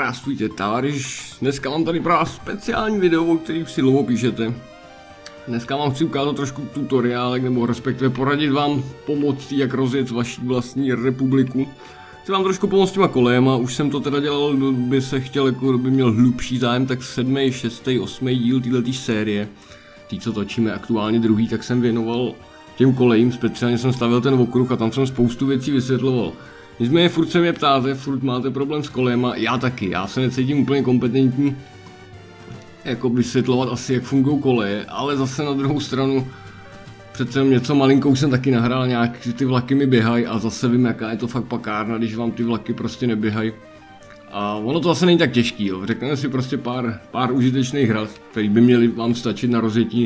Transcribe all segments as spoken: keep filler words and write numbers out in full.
Krásujte, továřiš. Dneska mám tady pro vás speciální video, o který si dlouho píšete. Dneska vám chci ukázat trošku tutoriálek, nebo respektive poradit vám pomocí, jak rozjet vaši vlastní republiku. Chci vám trošku pomoct těma kolejema, už jsem to teda dělal, kdo by se chtěl, jako kdo by měl hlubší zájem, tak sedmý, šestý, osmý díl této série. Tý, co točíme aktuálně druhý, tak jsem věnoval těm kolejím, speciálně jsem stavil ten okruh a tam jsem spoustu věcí vysvětloval. Nicméně furt se mě ptáte, furt máte problém s kolejema, já taky, já se necítím úplně kompetentní jako vysvětlovat asi, jak fungují koleje, ale zase na druhou stranu přece jenom něco malinko už jsem taky nahrál nějak, že ty vlaky mi běhají a zase vím, jaká je to fakt pakárna, když vám ty vlaky prostě neběhají. A ono to zase není tak těžký, jo. Řekneme si prostě pár, pár užitečných hrad, které by měly vám stačit na rozjetí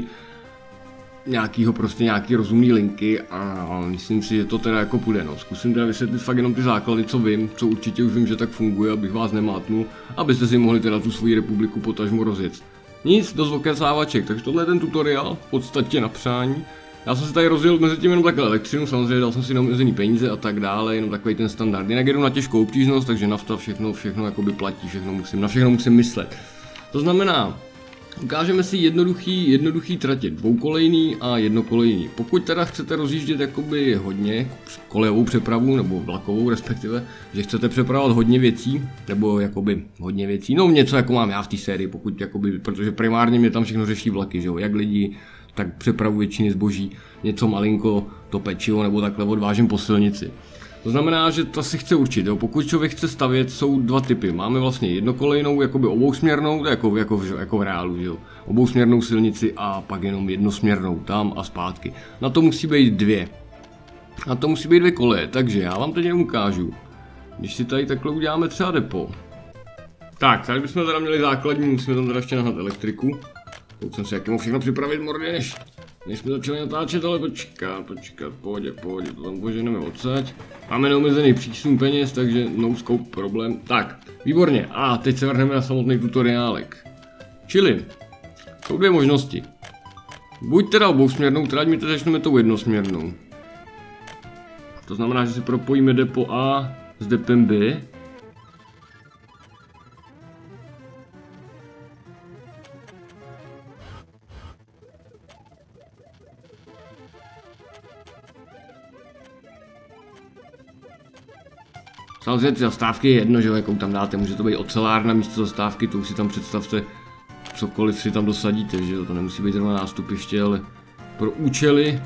nějakýho prostě nějaký rozumný linky a myslím si, že to teda jako půjde, no. Zkusím teda vysvětlit fakt jenom ty základy, co vím, co určitě už vím, že tak funguje, abych vás nemátnul, abyste si mohli teda tu svoji republiku potažmo rozjet. Nic, dost okecávaček, takže tohle je ten tutoriál, v podstatě na přání. Já jsem si tady rozjel mezi tím jenom takhle elektřinu, samozřejmě dal jsem si neomezený peníze a tak dále, jenom takový ten standard. Jinak jedu na těžkou obtížnost, takže nafta všechno, všechno jakoby platí, všechno musím, na všechno musím myslet. To znamená, ukážeme si jednoduchý, jednoduchý tratě, dvoukolejný a jednokolejný. Pokud teda chcete rozjíždět jakoby hodně, kolejovou přepravu nebo vlakovou respektive, že chcete přepravovat hodně věcí, nebo jakoby hodně věcí, no něco jako mám já v té sérii, pokud jakoby, protože primárně mě tam všechno řeší vlaky, že jo, jak lidi, tak přepravu většiny zboží, něco malinko, to pečivo nebo takhle odvážím po silnici. To znamená, že to si chce určit, jo. Pokud člověk chce stavět, jsou dva typy. Máme vlastně jednokolejnou, jakoby obousměrnou, jako, jako, jako v reálu, jo. Obousměrnou silnici a pak jenom jednosměrnou, tam a zpátky. Na to musí být dvě. Na to musí být dvě koleje, takže já vám teď ukážu. Když si tady takhle uděláme třeba depo. Tak, tady bychom teda měli základní, musíme tam teda ještě nahnat elektriku. Pokud jsem si jak mohl všechno připravit mordě, než, než jsme začali natáčet, ale počkat, počkat, pohodě, pohodě, to tam poženeme odsaď. Máme neomezený přísun peněz, takže no scope problém. Tak, výborně, a teď se vrhneme na samotný tutoriálek. Čili, jsou dvě možnosti. Buď teda obousměrnou trať, my teď začneme tou jednosměrnou. To znamená, že si propojíme depo A s depem B. Samozřejmě ty zastávky je jedno, že jo, jakou tam dáte, může to být ocelárna místo zastávky, to už si tam představte cokoliv si tam dosadíte, že jo, to nemusí být zrovna nástupiště, ale pro účely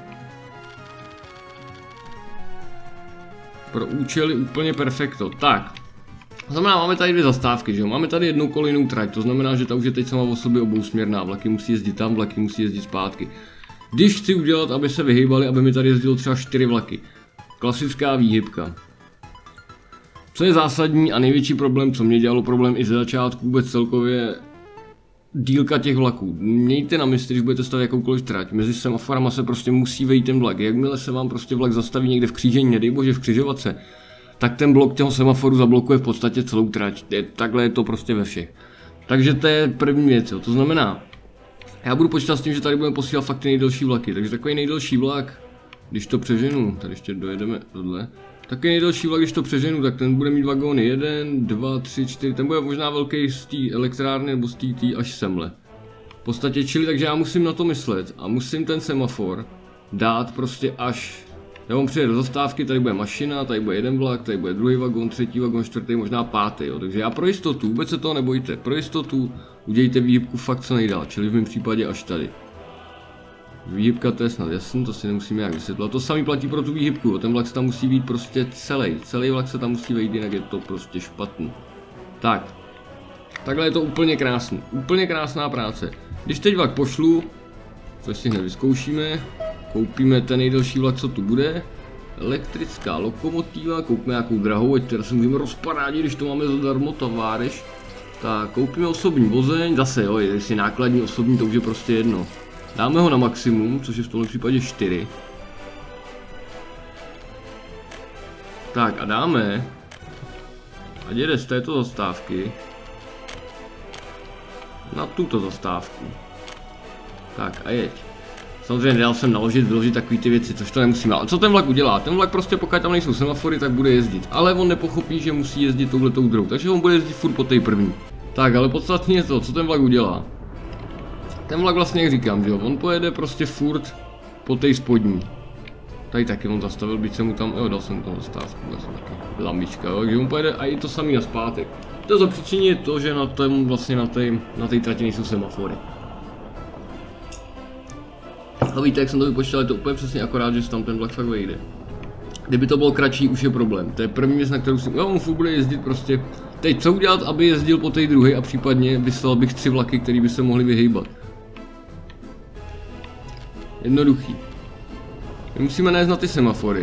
pro účely úplně perfekto. Tak, to znamená, máme tady dvě zastávky, že jo, máme tady jednou kolejnou trať, to znamená, že ta už je teď sama o sobě obousměrná, vlaky musí jezdit tam, vlaky musí jezdit zpátky. Když chci udělat, aby se vyhýbali, aby mi tady jezdilo třeba čtyři vlaky, klasická výhybka. Co je zásadní a největší problém, co mě dělalo problém i ze začátku, vůbec celkově dílka těch vlaků. Mějte na mysli, když budete stavět jakoukoliv trať, mezi semaforama se prostě musí vejít ten vlak. Jakmile se vám prostě vlak zastaví někde v křížení, nedej bože v křižovatce, tak ten blok toho semaforu zablokuje v podstatě celou trať. Takhle je to prostě ve všech. Takže to je první věc, jo. To znamená, já budu počítat s tím, že tady budeme posílat fakt ty nejdelší vlaky, takže takový nejdelší vlak, když to přeženu, tady ještě dojedeme tohle. Taky nejdelší vlak, když to přeženu, tak ten bude mít vagóny jeden, dva, tři, čtyři, ten bude možná velký z té elektrárny nebo z té až semhle. V podstatě čili, takže já musím na to myslet a musím ten semafor dát prostě až, já vám přijde do zastávky, tady bude mašina, tady bude jeden vlak, tady bude druhý vagón, třetí vagón, čtvrtý, možná pátý, jo. Takže já pro jistotu, vůbec se toho nebojte, pro jistotu udějte výhybku fakt co nejdál, čili v mém případě až tady. Výhybka, to je snad jasný, to si nemusíme nějak vysvětlovat. To samý platí pro tu výhybku, ten vlak se tam musí být prostě celý. Celý vlak se tam musí vejít, jinak je to prostě špatný. Tak. Takhle je to úplně krásný. Úplně krásná práce. Když teď vlak pošlu, což si hned vyzkoušíme, koupíme ten nejdelší vlak, co tu bude. Elektrická lokomotiva, koupíme nějakou drahou, ať teda se můžeme rozparádit, když to máme zadarmo, továř. Tak, koupíme osobní vozeň, zase jo, jestli nákladní osobní, to už je prostě jedno. Dáme ho na maximum, což je v tomhle případě čtyři. Tak a dáme, ať jede z této zastávky na tuto zastávku. Tak a jeď. Samozřejmě nedal jsem naložit, vyložit takový ty věci, což to nemusíme. Ale co ten vlak udělá? Ten vlak prostě, pokud tam nejsou semafory, tak bude jezdit. Ale on nepochopí, že musí jezdit touhletou druhou, takže on bude jezdit furt po té první. Tak, ale podstatně je to, co ten vlak udělá. Ten vlak vlastně, jak říkám, že jo, on pojede prostě furt po té spodní. Tady taky on zastavil, byť jsem mu tam, jo, dal jsem mu tam zastávku, vlastně taky lambička, jo, takže on pojede a i to samý nazpátek. To za příčině je to, že na tom vlastně na té na té trati nejsou semafory. A víte, jak jsem to vypočítal, je to úplně přesně akorát, že se tam ten vlak fakt vejde. Kdyby to bylo kratší, už je problém. To je první věc, na kterou si, jo, on furt bude jezdit prostě. Teď co udělat, aby jezdil po té druhé a případně vyslal bych tři vlaky, které by se mohly vyhýbat. Jednoduchý. My musíme nést na ty semafory.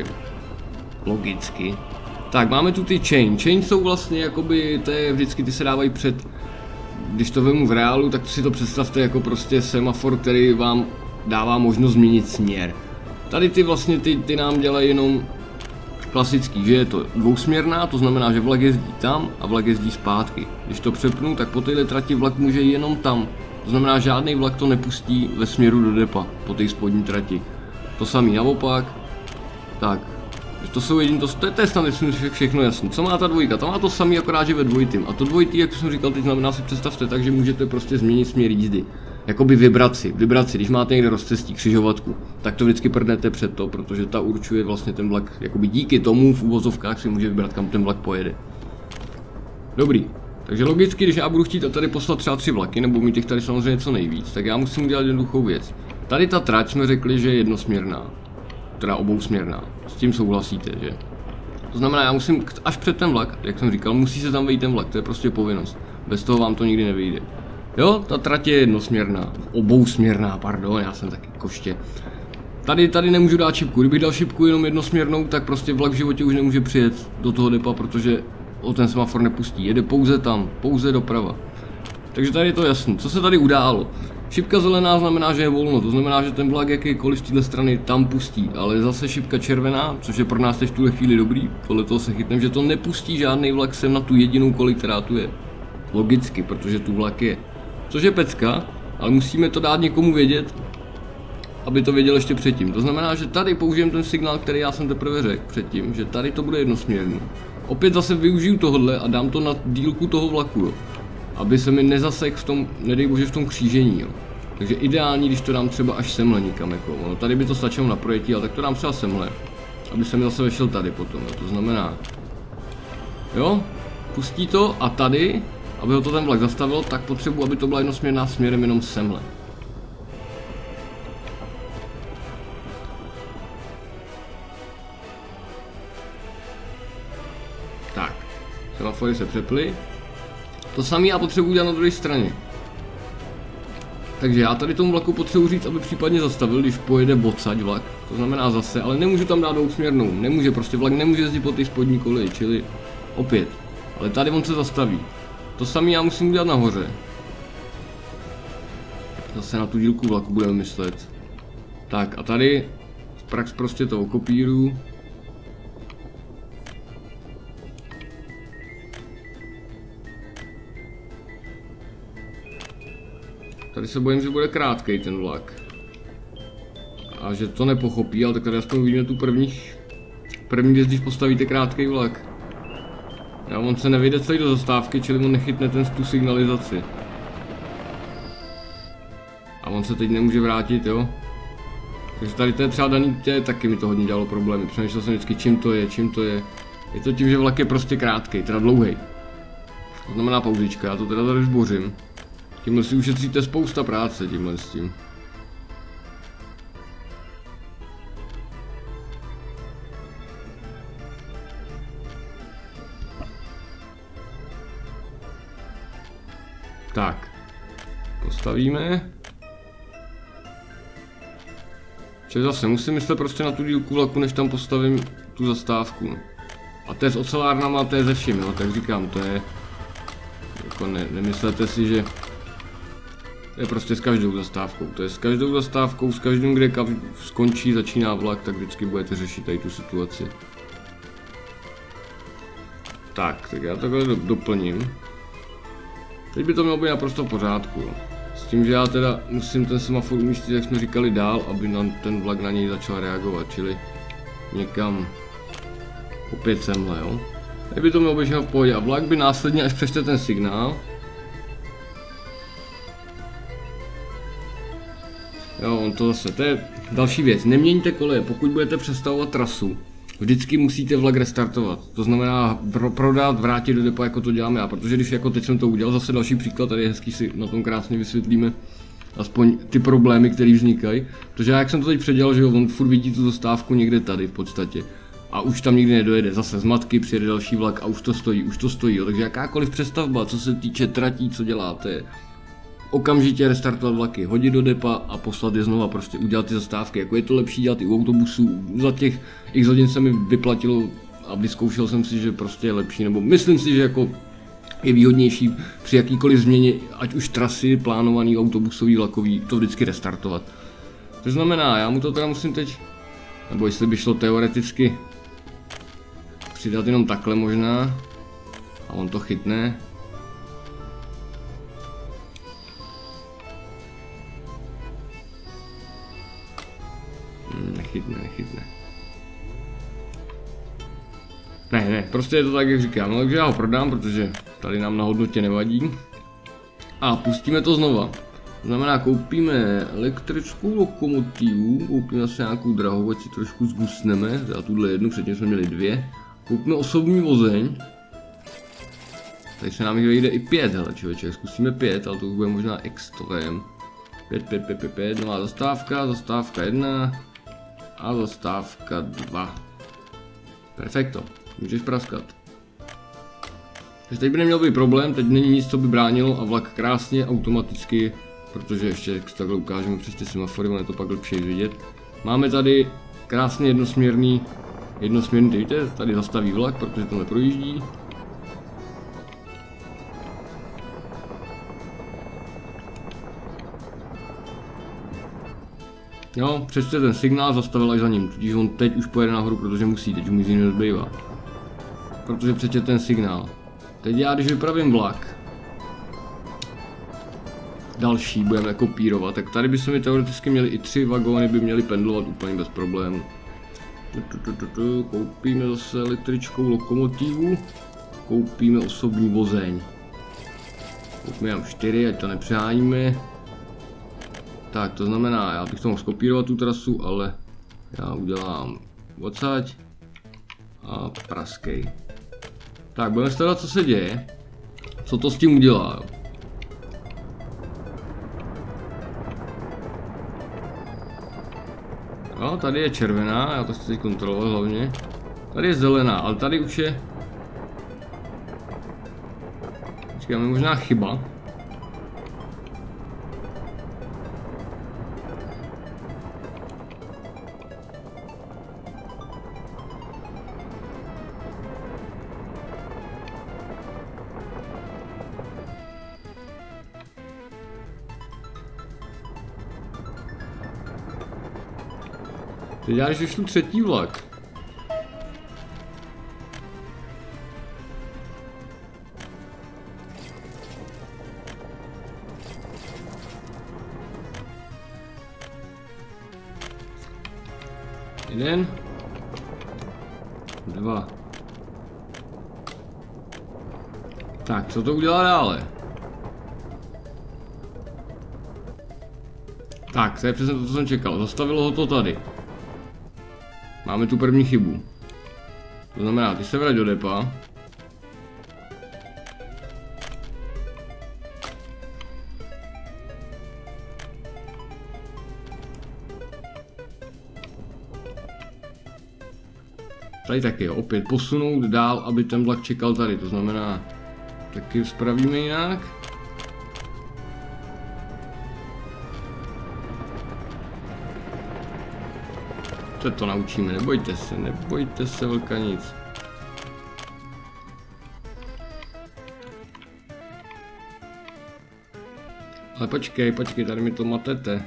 Logicky. Tak, máme tu ty chain. Chain jsou vlastně jakoby, to je vždycky, ty se dávají před, když to vemu v reálu, tak si to představte jako prostě semafor, který vám dává možnost změnit směr. Tady ty vlastně, ty, ty nám dělají jenom klasický, že je to dvousměrná, to znamená, že vlak jezdí tam a vlak jezdí zpátky. Když to přepnu, tak po této trati vlak může jenom tam. To znamená, žádný vlak to nepustí ve směru do depa, po té spodní trati. To samý naopak. Tak, to jsou jediný, to, to je té snad všechno jasný. Co má ta dvojka? Ta má to samý, akorát že ve dvojitým. A to dvojitý, jak jsem říkal, teď znamená si představte tak, že můžete prostě změnit směr jízdy. Jakoby vibraci, vibraci, když máte někde rozcestí křižovatku, tak to vždycky prdnete před to, protože ta určuje vlastně ten vlak, jakoby díky tomu v uvozovkách si může vybrat, kam ten vlak pojede. Dobrý, takže logicky, když já budu chtít tady poslat třeba tři vlaky, nebo mít těch tady samozřejmě co nejvíc, tak já musím udělat jednoduchou věc. Tady ta trať jsme řekli, že je jednosměrná, teda obousměrná, s tím souhlasíte, že? To znamená, já musím až před ten vlak, jak jsem říkal, musí se tam vejít ten vlak, to je prostě povinnost, bez toho vám to nikdy nevyjde. Jo, ta trať je jednosměrná, obousměrná, pardon, já jsem taky koště. Tady, tady nemůžu dát šipku, kdybych dal šipku jenom jednosměrnou, tak prostě vlak v životě už nemůže přijet do toho depa, protože o ten semafor nepustí, jede pouze tam, pouze doprava. Takže tady je to jasné, co se tady událo. Šipka zelená znamená, že je volno, to znamená, že ten vlak jakýkoliv z téhle strany tam pustí, ale zase šipka červená, což je pro nás teď v tuhle chvíli dobrý, podle toho se chytneme, že to nepustí žádný vlak sem na tu jedinou kolej, která tu je. Logicky, protože tu vlak je. Což je pecka, ale musíme to dát někomu vědět, aby to věděl ještě předtím. To znamená, že tady použijem ten signál, který já jsem teprve řekl předtím, že tady to bude jednosměrný. Opět zase využiju tohle a dám to na dílku toho vlaku, jo. Aby se mi nezasek v tom, nedej bože, v tom křížení, jo. Takže ideální, když to dám třeba až semhle nikam, jako, no, tady by to stačilo na projetí, ale tak to dám třeba semhle, aby se mi zase vešel tady potom, jo. To znamená, jo, pustí to a tady, aby ho to ten vlak zastavil, tak potřebuji, aby to byla jednosměrná směrem jenom semhle. Tak, semafory se přeply. To samé já potřebuji dělat na druhé straně. Takže já tady tomu vlaku potřebuji říct, aby případně zastavil, když pojede bocať vlak. To znamená zase, ale nemůžu tam dát dvousměrnou, nemůže, prostě vlak nemůže jezdit po té spodní koleji, čili opět. Ale tady on se zastaví. To samé já musím udělat nahoře. Zase na tu dílku vlaku budeme myslet. Tak a tady z prax prostě to okopíru. Tady se bojím, že bude krátkej ten vlak. A že to nepochopí, ale tak tady aspoň uvidíme tu první, první věc, když postavíte krátkej vlak. Já, on se nevyjde celý do zastávky, čili on nechytne ten tu signalizaci. A on se teď nemůže vrátit, jo. Takže tady to je třeba daný, tě, taky mi to hodně dělalo problémy. Přemýšlel jsem vždycky, čím to je, čím to je. Je to tím, že vlak je prostě krátkej, teda dlouhej. To znamená pauzička, já to teda tady zbořím. Tímhle si ušetříte spousta práce, tímhle s tím. Tak, postavíme. Čili zase musím myslet prostě na tu dílku vlaku, než tam postavím tu zastávku. A to je s ocelárnama, to je ze vším, jo, tak říkám, to je... Jako ne, nemyslete si, že... To je prostě s každou zastávkou, to je s každou zastávkou, s každým, kde kav skončí, začíná vlak, tak vždycky budete řešit tady tu situaci. Tak, tak já takhle do, doplním. Teď by to mělo být naprosto v pořádku, jo. tím, že já teda musím ten semafor umístit, jak jsme říkali, dál, aby na ten vlak na něj začal reagovat, čili někam opět semhle, jo. Tady by to mělo běžet v pohodě a vlak by následně, až přečte ten signál, jo, on to zase, to je další věc, neměňte koleje, pokud budete přestavovat trasu, vždycky musíte vlak restartovat, to znamená pro, prodat, vrátit do depa, jako to děláme já, protože když jako teď jsem to udělal, zase další příklad, tady je hezký, si na tom krásně vysvětlíme aspoň ty problémy, které vznikají, protože já jak jsem to teď předělal, že jo, on furt vidí tu zastávku někde tady v podstatě a už tam nikdy nedojede, zase zmatky, přijede další vlak a už to stojí, už to stojí, jo, takže jakákoliv přestavba, co se týče tratí, co děláte, okamžitě restartovat vlaky, hodit do depa a poslat je znova, prostě udělat ty zastávky, jako je to lepší dělat i u autobusů, za těch x hodin se mi vyplatilo a vyzkoušel jsem si, že prostě je lepší, nebo myslím si, že jako je výhodnější při jakýkoliv změně, ať už trasy, plánovaný, autobusový, vlakový, to vždycky restartovat. To znamená, já mu to teda musím teď, nebo jestli by šlo teoreticky přidat jenom takhle možná a on to chytne. Nechytne, nechytne. Ne, ne, prostě je to tak, jak říkám, no, takže já ho prodám, protože tady nám na hodnotě nevadí. A pustíme to znova. To znamená, koupíme elektrickou lokomotivu, koupíme zase nějakou drahou, ať si trošku zgusneme, za tuhle jednu, předtím jsme měli dvě. Koupíme osobní vozeň. Tady se nám jich vejde i pět, hele člověče, zkusíme pět, ale to už bude možná extrém. Pět, pět, pět, pět, pět, nová zastávka, zastávka jedna. A zastávka dva. Perfekto, můžeš praskat. Takže teď by neměl být problém, teď není nic, co by bránilo a vlak krásně, automaticky, protože ještě jak takhle ukážeme přes ty semafory, on je to pak lepší vidět. Máme tady krásně jednosměrný, jednosměrný, vidíte, tady zastaví vlak, protože to neprojíždí. Jo, přečte ten signál, zastavil až za ním, tudíž on teď už pojede nahoru, protože musí, teď mu nic jiného nezbývá. Protože přečte ten signál. Teď já, když vypravím vlak, další budeme kopírovat, tak tady by se mi teoreticky měli i tři vagóny, by měly pendlovat úplně bez problémů. Koupíme zase elektrickou lokomotivu, koupíme osobní vozeň. Koupíme tam čtyři, ať to nepřeháníme. Tak, to znamená, já bych to mohl skopírovat tu trasu, ale já udělám odsaď a praskej. Tak, budeme sledovat, co se děje, co to s tím udělá. Jo, tady je červená, já to chci teď kontrolovat hlavně. Tady je zelená, ale tady už je... Počkáme, možná chyba. Teď já, když vyšlu třetí vlak. Jeden. Dva. Tak, co to udělá dále? Tak, to je přesně to, co jsem čekal. Zastavilo ho to tady. Máme tu první chybu. To znamená, ty se vrať do depa. Tady taky, opět posunout dál, aby ten vlak čekal tady. To znamená, taky spravíme jinak. Se to naučíme, nebojte se, nebojte se velka nic. Ale počkej, počkej, tady mi to matete.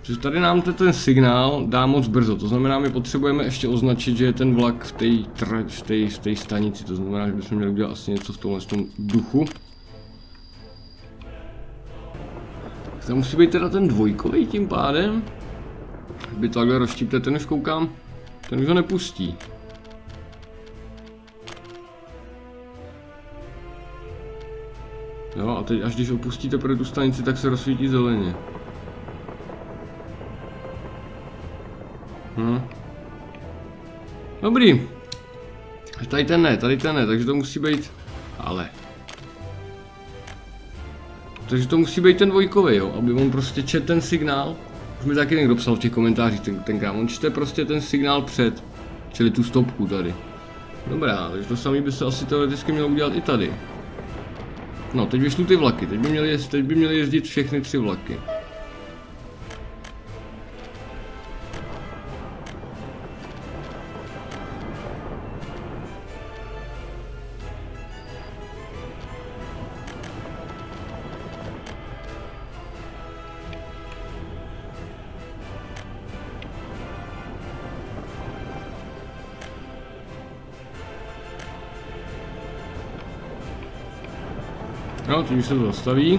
Protože tady nám ten signál dá moc brzo, to znamená, my potřebujeme ještě označit, že je ten vlak v té v té v té stanici, to znamená, že bychom měli udělat asi něco v tomhle tom duchu. To musí být teda ten dvojkový tím pádem. By to takhle rozštípte, ten už koukám, ten už ho nepustí. Jo, a teď až když opustíte pro tu stanici, tak se rozsvítí zeleně. Hm. Dobrý. Tady ten ne, tady ten ne, takže to musí být... Ale... Takže to musí být ten dvojkový, jo, aby on prostě čet ten signál. Už mi taky někdo psal v těch komentářích ten, tenkrát, on čte prostě ten signál před, čili tu stopku tady. Dobrá, takže to samé by se asi teoreticky mělo udělat i tady. No, teď vyšly ty vlaky, teď by měly, jezdit, teď by měly jezdit všechny tři vlaky. No, teď už se to zastaví.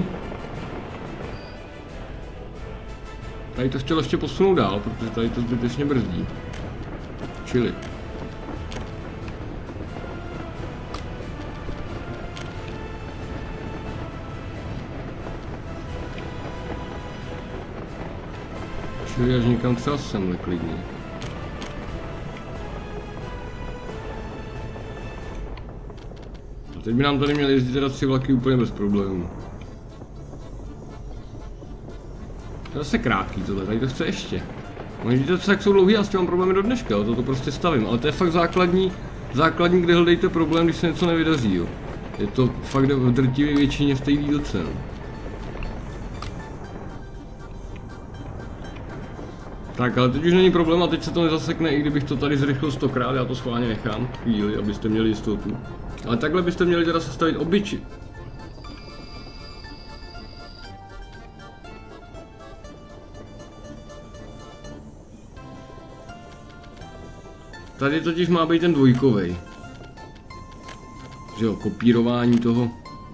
Tady to chtělo ještě posunout dál, protože tady to zbytečně brzdí. Čili. Čili až někam třeba semhle klidně. Teď by nám tady měly jezdit teda tři vlaky úplně bez problémů. To je zase krátký tohle, tady to chce ještě. No vidíte, jak jsou dlouhý, já s tím mám problémy do dneška, jo, to, to prostě stavím, ale to je fakt základní, základní, kde hledejte problém, když se něco nevydaří, jo. Je to fakt v drtivé většině v té dílce, no. Tak, ale teď už není problém a teď se to nezasekne, i kdybych to tady zrychlil stokrát, já to schválně nechám chvíli, abyste měli jistotu. Ale takhle byste měli teda sestavit obyči. Tady totiž má být ten dvojkovej. Že jo, kopírování toho.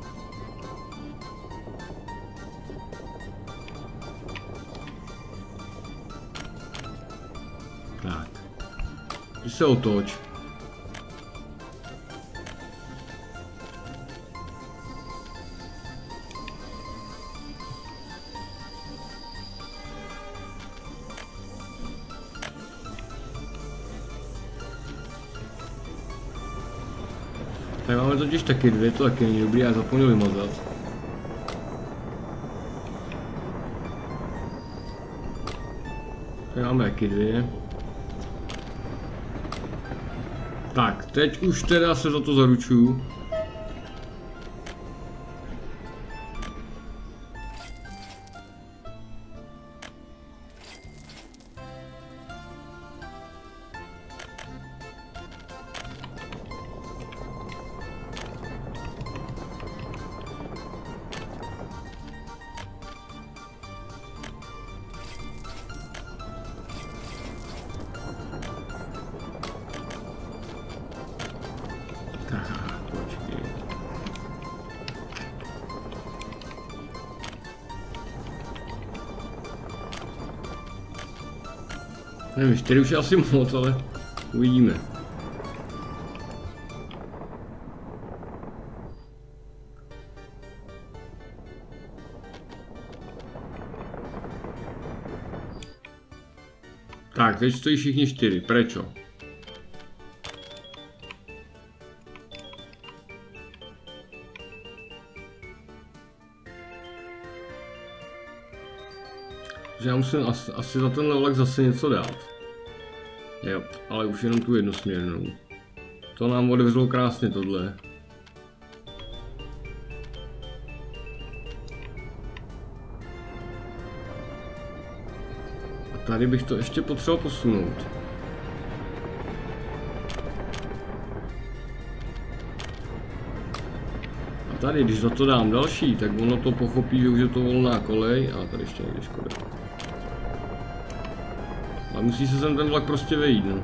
Tak. Když se otoč. Tak máme totiž taky dvě, to taky není dobrý, já zapomněl vymazat. Tak máme taky dvě. Tak, teď už teda se za to zaručuju. Nevím, čtyři už je asi moc, ale uvidíme. Tak, teď stojí všichni čtyři, prečo? Že já musím asi, asi za ten levelek zase něco dát. Jo, ale už jenom tu jednosměrnou. To nám odevřelo krásně tohle. A tady bych to ještě potřeboval posunout. A tady, když za to dám další, tak ono to pochopí, že už je to volná kolej. A tady ještě někde škoda. A musí se sem ten vlak prostě vejít, no.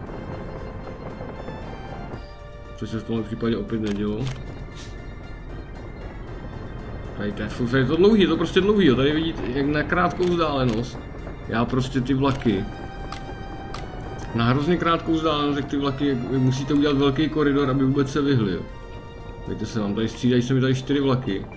Což se v tomhle případě opět nedělo. Tady to je, je to dlouhý, je to prostě dlouhý, jo. Tady vidíte, jak na krátkou vzdálenost. Já prostě ty vlaky. Na hrozně krátkou vzdálenost, jak ty vlaky, vy musíte udělat velký koridor, aby vůbec se vyhli, jo. Víte se, vám tady střídají se mi tady čtyři vlaky.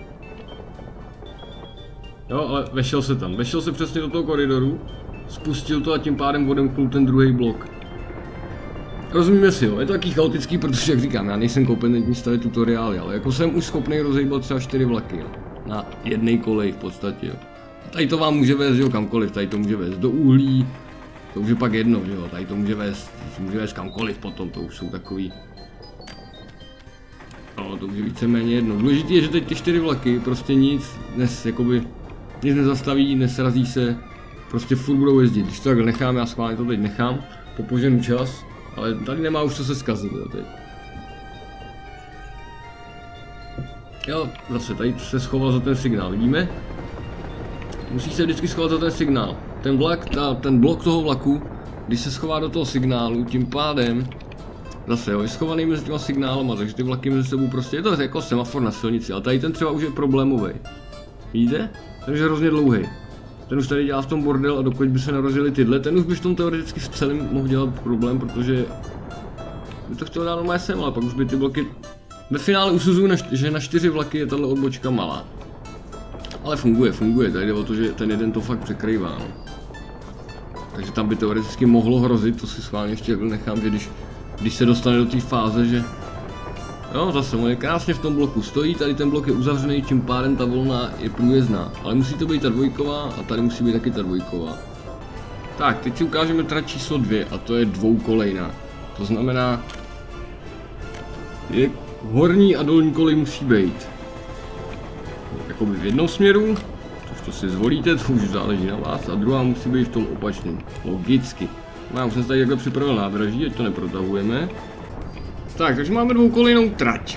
Jo, ale vešel se tam, vešel se přesně do toho koridoru, spustil to a tím pádem odemknul ten druhý blok. Rozumíme si, jo, je to taky chaotický, protože jak říkám, já nejsem kompetentní stavit tutoriály, ale jako jsem už schopný rozejbat třeba čtyři vlaky, jo, na jedné koleji v podstatě, jo. Tady to vám může vést, jo, kamkoliv, tady to může vést do uhlí, to už je pak jedno, jo, tady to může vést, to může vést kamkoliv potom, to už jsou takový. No, to už je víceméně jedno. Důležité je, že teď ty čtyři vlaky prostě nic, dnes jakoby, nic nezastaví, nesrazí se, prostě furt budou jezdit. Když to takhle nechám, já schválně to teď nechám, popoženu čas, ale tady nemá už co se zkazit, jo, teď. Jo, zase tady se schoval za ten signál, vidíme? Musí se vždycky schovat za ten signál. Ten vlak, ta, ten blok toho vlaku, když se schová do toho signálu, tím pádem zase jo, je schovaný mezi těma signálama, takže ty vlaky mezi sebou prostě, je to jako semafor na silnici, ale tady ten třeba už je problémový. Vidíte? Ten už je hrozně dlouhý. Ten už tady dělá v tom bordel a dokud by se narozili tyhle, ten už by v tom teoreticky v celém mohl dělat problém, protože by to chtěl dát normálně sem, ale pak už by ty bloky. Ve finále usuzuju, že na čtyři vlaky je tahle odbočka malá. Ale funguje, funguje, tady jde o to, že ten jeden to fakt překrývá. No. Takže tam by teoreticky mohlo hrozit, to si schválně ještě nechám, že když, když se dostane do té fáze, že jo, zase on je krásně v tom bloku stojí, tady ten blok je uzavřený, tím pádem ta volna je průjezdná. Ale musí to být ta dvojková a tady musí být taky ta dvojková. Tak, teď si ukážeme trať číslo dvě a to je dvoukolejná. To znamená, je horní a dolní kolej musí být jakoby v jednom směru, což to si zvolíte, to už záleží na vás, a druhá musí být v tom opačném, logicky. No, já už jsem se tady takhle připravil nádraží, ať to neprotahujeme. Tak, takže máme dvoukolejnou trať.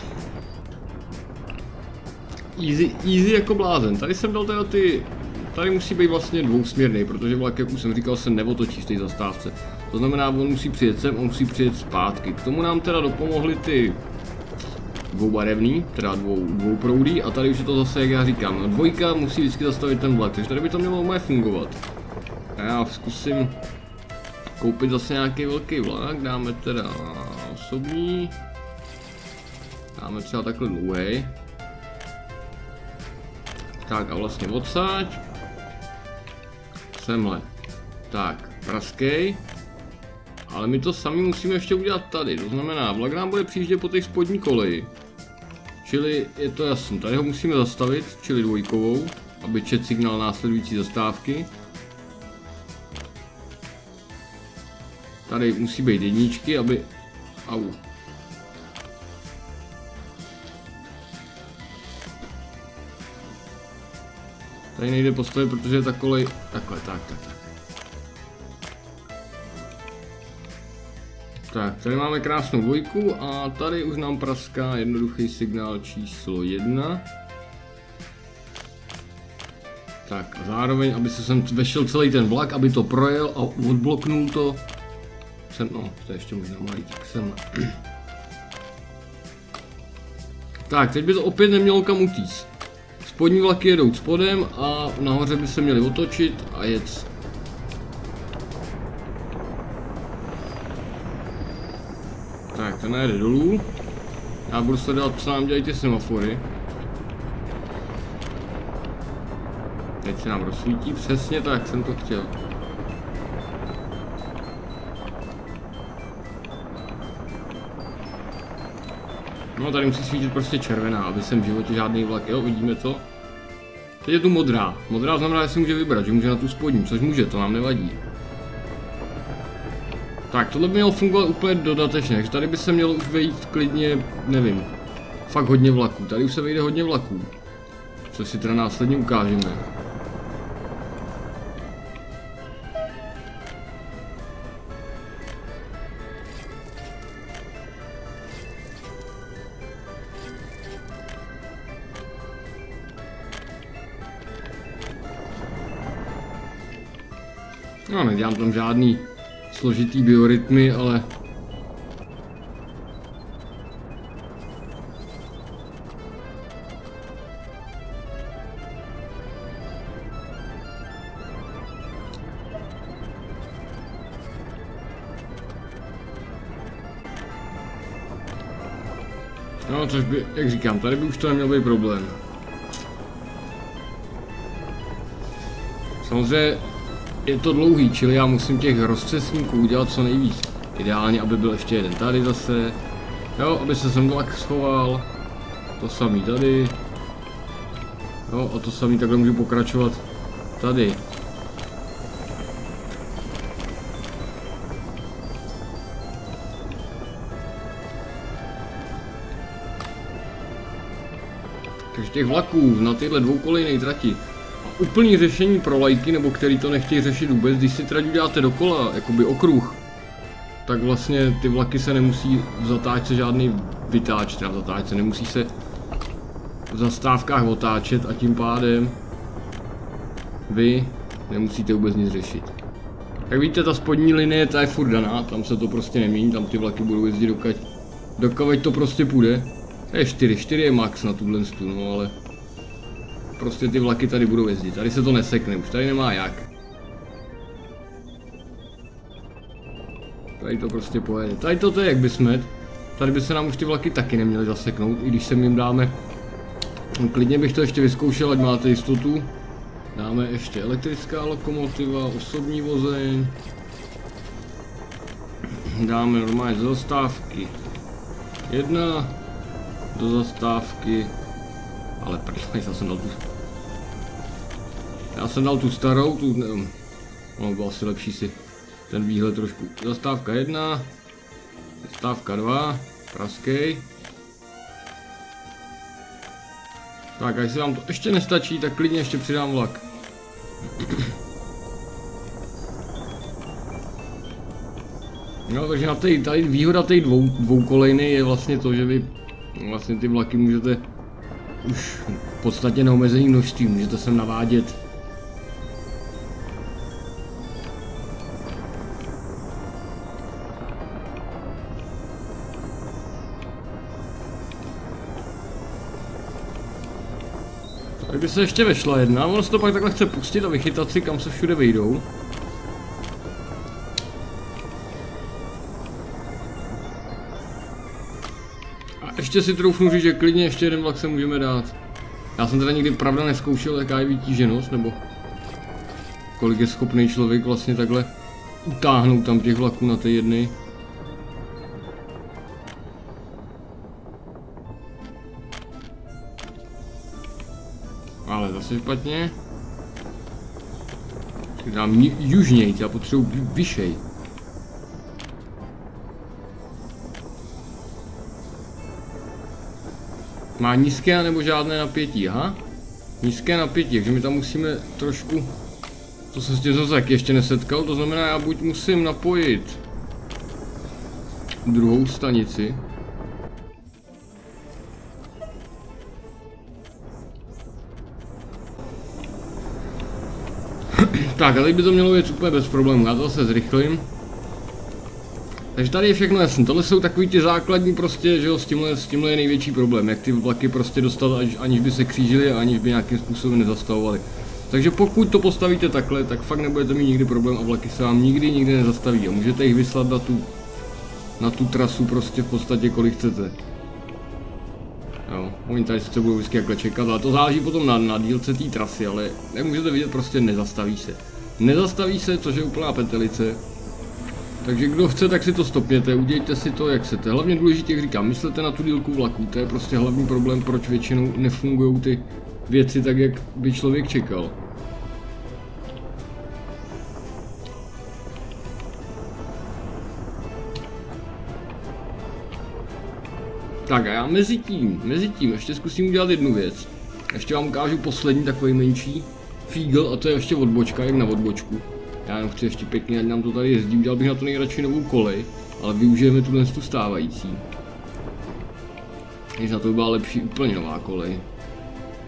Easy, easy jako blázen. Tady jsem dal teda ty, tady musí být vlastně dvousměrný, protože vlak, jak už jsem říkal, se neotočí v té zastávce. To znamená, on musí přijet sem, on musí přijet zpátky. K tomu nám teda dopomohly ty dvoubarevný, teda dvou, dvouproudý, a tady už je to zase, jak já říkám, no, dvojka musí vždycky zastavit ten vlak, takže tady by to mělo moje fungovat. A já zkusím koupit zase nějaký velký vlak, dáme teda osobní, dáme třeba takhle dlouhý. Tak a vlastně odsaď, semhle, tak, praskej. Ale my to sami musíme ještě udělat tady, to znamená, vlak nám bude přijíždět po té spodní koleji. Čili je to jasné, tady ho musíme zastavit, čili dvojkovou, aby čet signál následující zastávky. Tady musí být jedničky, aby... Au. Tady nejde postavit, protože je ta kolej... Takhle, tak, tak, tak. Tak, tady máme krásnou dvojku a tady už nám praská jednoduchý signál číslo jedna. Tak a zároveň, aby se sem vešel celý ten vlak, aby to projel a odbloknul to. Sem, no, to je ještě možná malý tak sem. Tak, teď by to opět nemělo kam utíct. Spodní vlaky jedou spodem a nahoře by se měli otočit a jet. Tak, ten jede dolů. Já budu sledovat, co nám dělají ty semafory. Teď se nám rozsvítí, přesně tak jsem to chtěl. No tady musí svítit prostě červená, aby jsem v životě žádný vlak, jo, vidíme to. Teď je tu modrá. Modrá znamená, že si může vybrat, že může na tu spodní, což může, to nám nevadí. Tak, tohle by mělo fungovat úplně dodatečně, takže tady by se mělo už vejít klidně, nevím, fakt hodně vlaků. Tady už se vejde hodně vlaků, co si teda následně ukážeme. No, nedělám tam žádný složitý biorytmy, ale no, což by, jak říkám, tady by už to neměl být problém. Samozřejmě je to dlouhý, čili já musím těch rozcestníků udělat co nejvíc. Ideálně, aby byl ještě jeden tady zase. Jo, aby se sem vlak schoval. To samý tady. Jo, a to samý takhle můžu pokračovat tady. Takže těch vlaků na tyhle dvoukolejné trati. A úplný řešení pro lajky, nebo který to nechtějí řešit vůbec, když si trať uděláte dokola, jakoby okruh, tak vlastně ty vlaky se nemusí v zatáčce žádný vytáčet, teda v zatáčce, nemusí se v zastávkách otáčet a tím pádem vy nemusíte vůbec nic řešit. Jak vidíte, ta spodní linie ta je furt daná, tam se to prostě nemění, tam ty vlaky budou jezdit dokud, dokud to prostě půjde. To je čtyři, čtyři je max na tuhle stu, no ale prostě ty vlaky tady budou jezdit, tady se to nesekne, už tady nemá jak. Tady to prostě pojede, tady to je jak by smet, tady by se nám už ty vlaky taky neměly zaseknout, i když sem jim dáme, no, klidně bych to ještě vyzkoušel, ať máte jistotu. Dáme ještě elektrická lokomotiva, osobní vozeň, dáme normálně do zastávky jedna, do zastávky, ale prý, já jsem dal tu, já jsem dal tu starou, tu, nevím, ono bylo asi lepší si ten výhled trošku, zastávka jedna, zastávka dva, praskej. Tak a jestli vám to ještě nestačí, tak klidně ještě přidám vlak. No, takže na tej, tady výhoda té dvou, dvoukolejny je vlastně to, že vy vlastně ty vlaky můžete už v podstatě neomezený množství, můžete sem navádět. Tady by se ještě vešla jedna, ono se to pak takhle chce pustit a vychytat si, kam se všude vejdou. A ještě si troufnu říct, že klidně ještě jeden vlak se můžeme dát. Já jsem teda nikdy pravda nezkoušel, jaká je vytíženost, nebo kolik je schopný člověk vlastně takhle utáhnout tam těch vlaků na ty jedny. Ale zase špatně. Dám južnějc, já potřebuji vyšej. Má nízké nebo žádné napětí, aha? Nízké napětí, takže my tam musíme trošku... To jsem s tím zase taky ještě nesetkal, to znamená, já buď musím napojit druhou stanici. Tak, a teď by to mělo být úplně bez problémů, já to zase zrychlím. Takže tady je všechno jasné, tohle jsou takový ty základní prostě, že jo, s tímhle, s tímhle je největší problém, jak ty vlaky prostě dostat, aniž, aniž by se křížily a aniž by nějakým způsobem nezastavovaly. Takže pokud to postavíte takhle, tak fakt nebudete mít nikdy problém a vlaky se vám nikdy nikdy nezastaví a můžete jich vyslat na tu, na tu trasu prostě v podstatě kolik chcete. Jo, oni tady sice budou vždycky jakhle čekat, ale to záleží potom na, na dílce té trasy, ale jak můžete vidět, prostě nezastaví se. Nezastaví se, což je úplná petelice. Takže kdo chce, tak si to stopněte, udějte si to, jak chcete. Hlavně důležitě, jak říkám, myslete na tu dílku vlaku, to je prostě hlavní problém, proč většinou nefungují ty věci tak, jak by člověk čekal. Tak a já mezi tím, mezi tím ještě zkusím udělat jednu věc. Ještě vám ukážu poslední takový menší fígl a to je ještě odbočka, jak na odbočku. Já jenom chci ještě pěkně, ať nám to tady jezdí, udělal bych na to nejradši novou kolej, ale využijeme tuhle tu stávající. Když na to by byla lepší úplně nová kolej.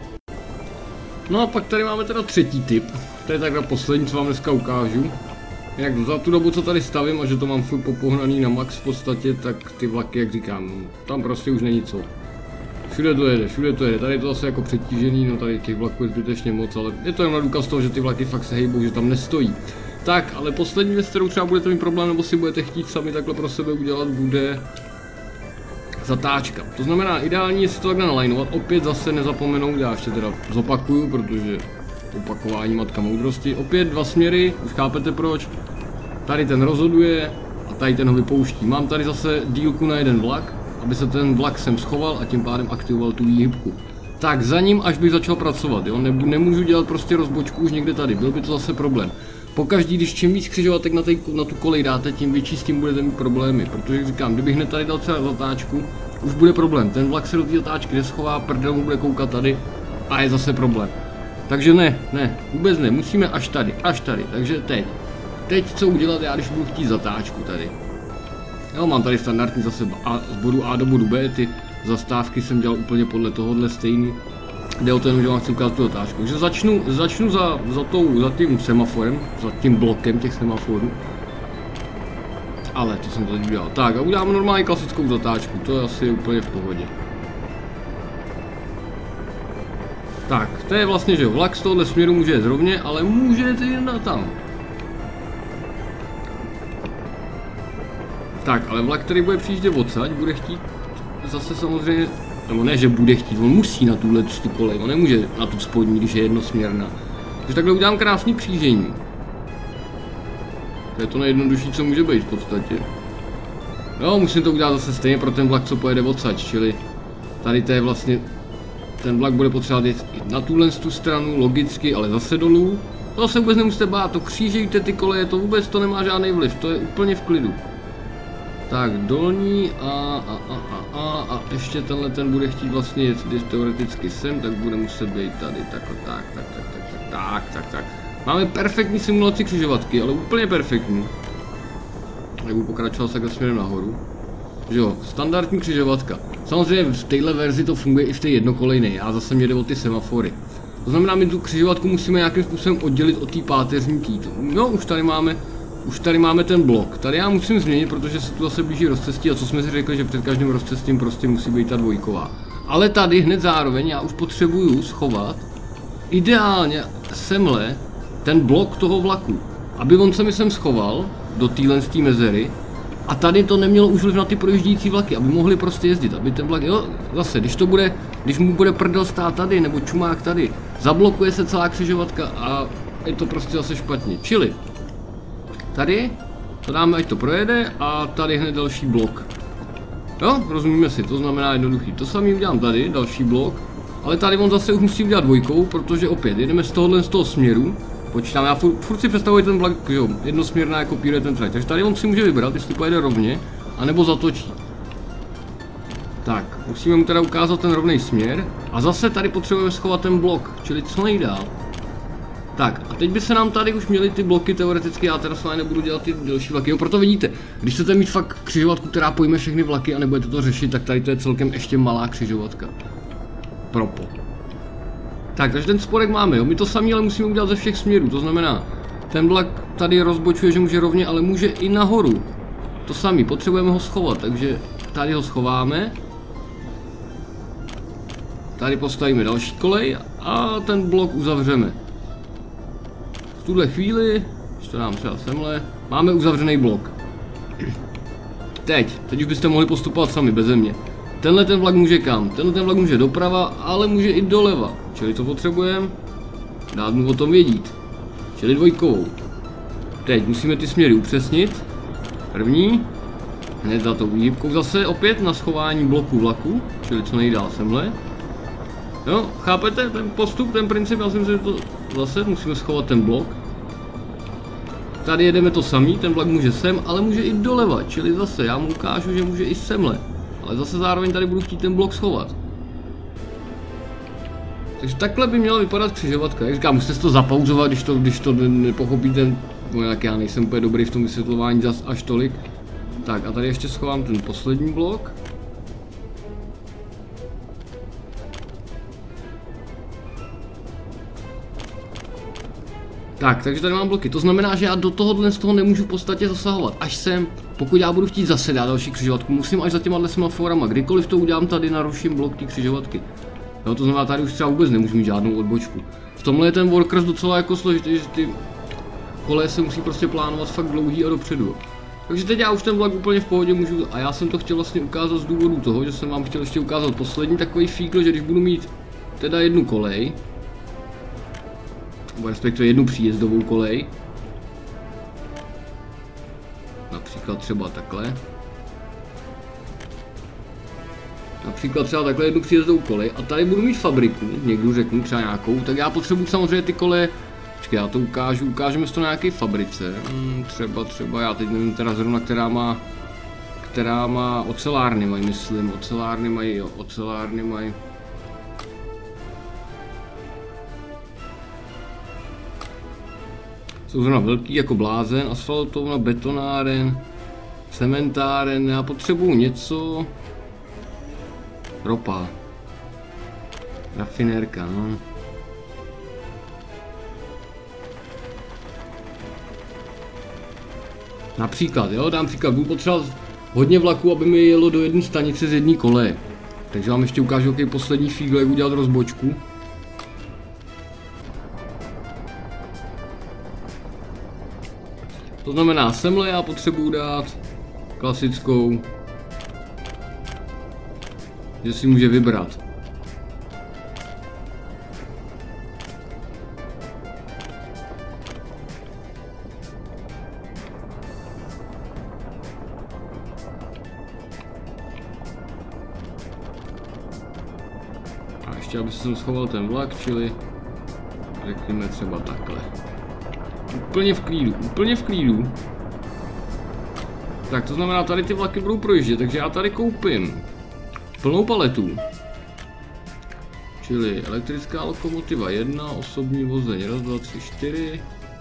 No a pak tady máme teda třetí typ, to je takhle poslední, co vám dneska ukážu. Jak za tu dobu, co tady stavím a že to mám furt popohnaný na max v podstatě, tak ty vlaky, jak říkám, tam prostě už není co. Všude to jede, všude to jede, tady je to zase jako přetížený, no tady těch vlaků je zbytečně moc, ale je to jen na důkaz toho, že ty vlaky fakt se hejbou, že tam nestojí. Tak, ale poslední věc, kterou třeba budete mít problém, nebo si budete chtít sami takhle pro sebe udělat, bude zatáčka. To znamená, ideální je si to takhle nalajnovat, opět zase nezapomenout, já ještě teda zopakuju, protože opakování matka moudrosti, opět dva směry, už chápete proč, tady ten rozhoduje a tady ten ho vypouští. Mám tady zase dílku na jeden vlak, aby se ten vlak sem schoval a tím pádem aktivoval tu výhybku. Tak za ním, až bych začal pracovat, jo, Nebu, nemůžu dělat prostě rozbočku už někde tady, byl by to zase problém. Pokaždý, když čím víc křižovatek na, tej, na tu kolej dáte, tím větší s tím budete mít problémy, protože jak říkám, kdybych hned tady dal třeba zatáčku, už bude problém, ten vlak se do té zatáčky neschová, prdel mu bude koukat tady a je zase problém. Takže ne, ne, vůbec ne, musíme až tady, až tady, takže teď. Teď co udělat já, když budu chtít zatáčku tady. Jo, mám tady standardní zase a, z bodu A do bodu B, ty zastávky jsem dělal úplně podle tohohle stejný. Jde o to jenom, že vám chci ukázat tu zatáčku. Takže začnu, začnu za, za, tou, za tím semaforem, za tím blokem těch semaforů. Ale to jsem tady udělal. Tak a udělám normálně klasickou zatáčku, to je asi úplně v pohodě. Tak, to je vlastně, že vlak z tohohle směru může jet rovně, ale může jet jen tam. Tak, ale vlak, který bude přijíždět odsaď, bude chtít zase samozřejmě, nebo ne, že bude chtít, on musí na tuhle tu kolej, on nemůže na tu spodní, když je jednosměrná. Takže takhle udělám krásný křížení. To je to nejjednodušší, co může být v podstatě. Jo, musím to udělat zase stejně pro ten vlak, co pojede odsaď, čili tady to je vlastně, ten vlak bude potřebovat jít na tuhle tu stranu, logicky, ale zase dolů. To se vůbec nemusíte bát, to křížejte ty koleje, to vůbec to nemá žádný vliv, to je úplně v klidu. Tak, dolní a, a, a, a, a, a ještě tenhle ten bude chtít vlastně jet, když teoreticky sem, tak bude muset být tady, tak, tak, tak, tak, tak, tak, tak, tak, tak. Máme perfektní simulaci křižovatky, ale úplně perfektní. Nebudu pokračovat takhle směrem nahoru. Že jo, standardní křižovatka. Samozřejmě v téhle verzi to funguje i v té jednokolejné, já zase mě jde o ty semafory. To znamená, my tu křižovatku musíme nějakým způsobem oddělit od té páteřní týtu. No, už tady máme Už tady máme ten blok, tady já musím změnit, protože se tu zase blíží rozcestí a co jsme si řekli, že před každým rozcestím prostě musí být ta dvojková. Ale tady hned zároveň já už potřebuju schovat ideálně semhle ten blok toho vlaku, aby on se mi sem schoval do téhle mezery a tady to nemělo už vliv na ty projíždějící vlaky, aby mohli prostě jezdit, aby ten vlak, jo, zase, když to bude, když mu bude prdel stát tady nebo čumák tady, zablokuje se celá křižovatka a je to prostě zase špatně, čili tady to dáme, ať to projede a tady hned další blok. Jo, rozumíme si, to znamená jednoduchý. To samý udělám tady, další blok, ale tady on zase už musí udělat dvojkou, protože opět jedeme z tohohle z toho směru. Počítám, já furt, furt si představuji ten vlak, jo, jednosměrná jako kopíruje ten trať, takže tady on si může vybrat, jestli pojede rovně, anebo zatočí. Tak, musíme mu teda ukázat ten rovný směr a zase tady potřebujeme schovat ten blok, čili co nejdál. Tak a teď by se nám tady už měly ty bloky teoreticky, já teda s vámi nebudu dělat ty další vlaky, jo, proto vidíte, když chcete mít fakt křižovatku, která pojme všechny vlaky a nebudete to řešit, tak tady to je celkem ještě malá křižovatka. Propo. Tak, takže ten spodek máme, jo, my to sami ale musíme udělat ze všech směrů, to znamená, ten vlak tady rozbočuje, že může rovně, ale může i nahoru. To sami, potřebujeme ho schovat, takže tady ho schováme. Tady postavíme další kolej a ten blok uzavřeme. V tuhle chvíli, když to dám třeba semhle, máme uzavřený blok. Teď, teď už byste mohli postupovat sami, beze mě. Tenhle ten vlak může kam? Tenhle ten vlak může doprava, ale může i doleva. Čili co potřebujeme? Dát mu o tom vědět. Čili dvojkovou. Teď musíme ty směry upřesnit. První. Hned za tou výhybkou zase opět na schování bloku vlaku. Čili co nejdál semhle. Jo, chápete ten postup, ten princip? Já si myslím, že to zase musíme schovat ten blok. Tady jedeme to samý, ten vlak může sem, ale může i doleva. Čili zase já mu ukážu, že může i semhle. Ale zase zároveň tady budu chtít ten blok schovat. Takže takhle by měla vypadat křižovatka. Jak říkám, musíte si to zapauzovat, když to, když to nepochopíte. No jak já nejsem úplně dobrý v tom vysvětlování zas až tolik. Tak a tady ještě schovám ten poslední blok. Tak, takže tady mám bloky, to znamená, že já do tohohle z toho nemůžu v podstatě zasahovat, až sem, pokud já budu chtít zase dát další křižovatku, musím až za těma semaforama, kdykoliv to udělám tady, naruším blok té křižovatky. Jo, to znamená, tady už třeba vůbec nemůžu mít žádnou odbočku. V tomhle je ten Warcraft docela jako složitý, že ty koleje se musí prostě plánovat fakt dlouhý a dopředu. Takže teď já už ten vlak úplně v pohodě můžu, a já jsem to chtěl vlastně ukázat z důvodu toho, že jsem vám chtěl ještě ukázat poslední takový fígl, že když budu mít teda jednu kolej, nebo respektive jednu příjezdovou kolej, například třeba takhle, například třeba takhle jednu příjezdovou kolej a tady budu mít fabriku, někdo řeknu třeba nějakou, tak já potřebuji samozřejmě ty koleje. Počkej, já to ukážu, ukážeme to na nějaké fabrice, hmm, třeba, třeba, já teď nevím teda zrovna, která má, která má ocelárny mají, myslím, ocelárny mají, jo, ocelárny mají. Jsou zrovna velký jako blázen, asfaltovna, betonáren, cementáren, já potřebuju něco, ropa, rafinérka, no. Například, jo, dám příklad, budu potřebovat hodně vlaků, aby mi jelo do jedné stanice z jedné koleje. Takže vám ještě ukážu, jaký poslední fígl, jak udělat rozbočku. To znamená, semhle já potřebuji dát klasickou, že si může vybrat. Aby jsem schoval ten vlak, čili řekněme třeba takhle. Úplně v klidu, úplně v klidu. Tak to znamená, tady ty vlaky budou projíždět, takže já tady koupím plnou paletu. Čili elektrická lokomotiva jedna, osobní vozeň raz, dva, tři, čtyři.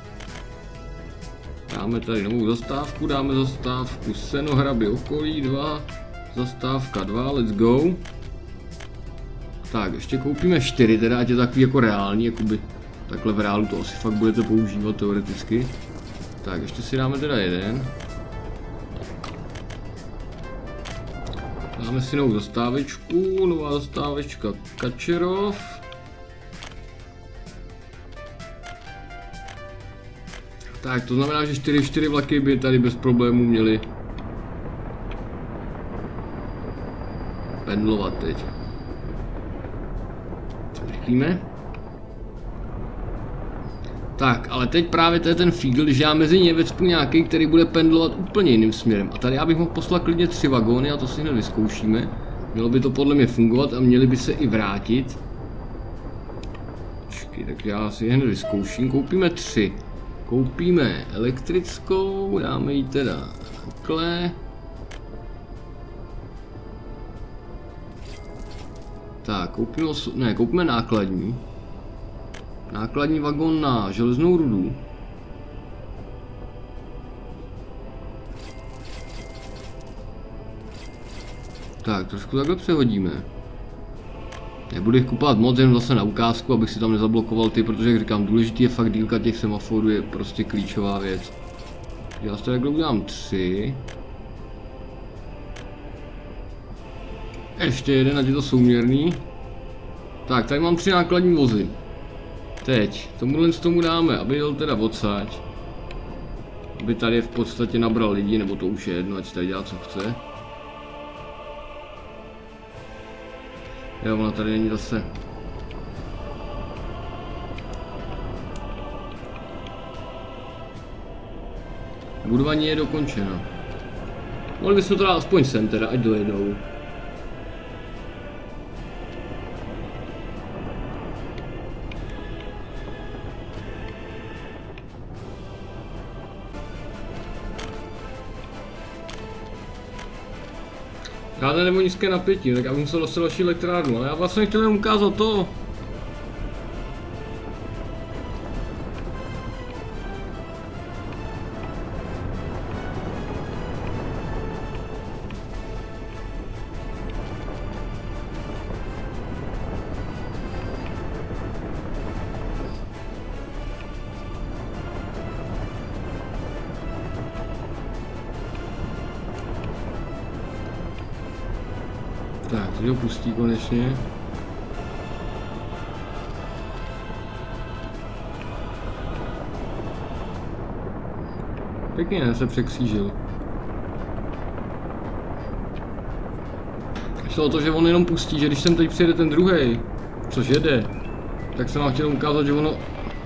Dáme tady novou zastávku, dáme zastávku Senohraby okolí dva, zastávka dva, let's go. Tak, ještě koupíme čtyři, teda ať je takový jako reální, jakoby takhle v reálu to asi fakt budete používat teoreticky. Tak, ještě si dáme teda jeden. Dáme si novou zastávečku, nová zastávečka Kačerov. Tak, to znamená, že čtyři čtyři vlaky by tady bez problémů měly pendlovat teď. Rychlíme. Tak, ale teď právě to je ten fígl, když já mezi ně vecpu nějaký, který bude pendlovat úplně jiným směrem. A tady já bych mohl poslat klidně tři vagóny a to si hned vyzkoušíme. Mělo by to podle mě fungovat a měli by se i vrátit. Počkej, tak já si je hned vyzkouším. Koupíme tři. Koupíme elektrickou, dáme ji teda takhle. Tak, koupíme, ne, koupíme nákladní. Nákladní vagón na železnou rudu. Tak, trošku takhle přehodíme. Nebudu jich kupovat moc, jen zase na ukázku, abych si tam nezablokoval ty, protože jak říkám, důležitý je fakt dílka těch semaforů, je prostě klíčová věc. Já si to takhle udělám tři. Ještě jeden, ať je to souměrný. Tak, tady mám tři nákladní vozy. Teď, tomuhle z tomu dáme, aby jel teda odsaď. Aby tady v podstatě nabral lidi, nebo to už je jedno, ať tady dělá co chce. Jo, ona tady není zase. Budování je dokončeno. Mohli bychom to dát aspoň sem teda, ať dojedou. Žádné nebo nízké napětí, tak já bych musel dostat další elektrárnu, ale já vlastně chtěl jen ukázat to. Teď ho pustí konečně. Pěkně se překřížil. Šlo o to, že on jenom pustí, že když sem teď přijede ten druhej, což jede, tak jsem vám chtěl ukázat, že ono...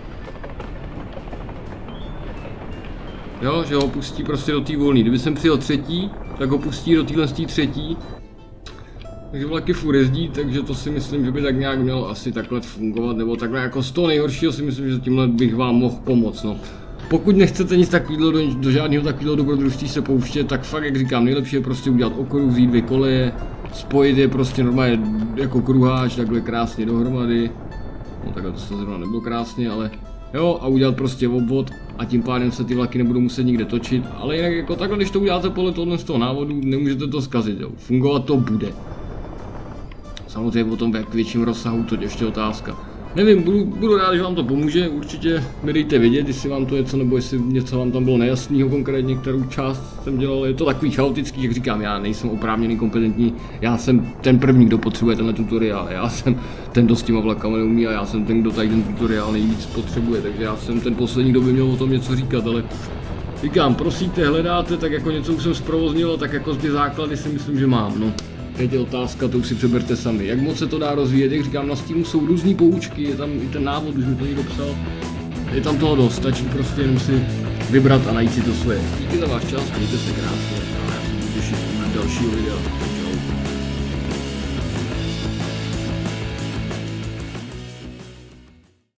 Jo, že ho pustí prostě do té volný. Kdyby jsem přijel třetí, tak ho pustí do téhle třetí. Takže vlaky furt jezdí, takže to si myslím, že by tak nějak mělo asi takhle fungovat, nebo takhle jako z toho nejhoršího si myslím, že tímhle bych vám mohl pomoct, no. Pokud nechcete nic takového do, do žádného takového dobrodružství se pouštět, tak fakt, jak říkám, nejlepší je prostě udělat okruh, vzít dvě koleje, spojit je prostě normálně jako kruháč, takhle krásně dohromady. No takhle to zrovna nebylo krásně, ale jo, a udělat prostě obvod a tím pádem se ty vlaky nebudou muset nikde točit, ale jinak jako takhle, když to uděláte podle tohle z toho návodu, nemůžete to zkazit, jo. Fungovat to bude. Samozřejmě o tom v jak větším rozsahu, to je ještě otázka. Nevím, budu, budu rád, že vám to pomůže, určitě mi dejte vědět, jestli vám to něco, nebo jestli něco vám tam bylo nejasného konkrétně, kterou část jsem dělal. Je to takový chaotický, jak říkám, já nejsem oprávněný, kompetentní, já jsem ten první, kdo potřebuje tenhle tutoriál, já jsem ten, kdo s těma vlakama neumí a já jsem ten, kdo tady ten tutoriál nejvíc potřebuje, takže já jsem ten poslední, kdo by měl o tom něco říkat, ale říkám, prosíte, hledáte, tak jako něco už jsem zprovoznil, tak jako ty základy si myslím, že mám, no. Teď je otázka, to už si přeberte sami. Jak moc se to dá rozvíjet, jak říkám, na Steamu jsou různý poučky, je tam i ten návod, už mi to někdo psal. Je tam toho dost, stačí prostě jenom si vybrat a najít si to svoje. Díky za váš čas, mějte se krásně a já se budu těšit na dalšího videa.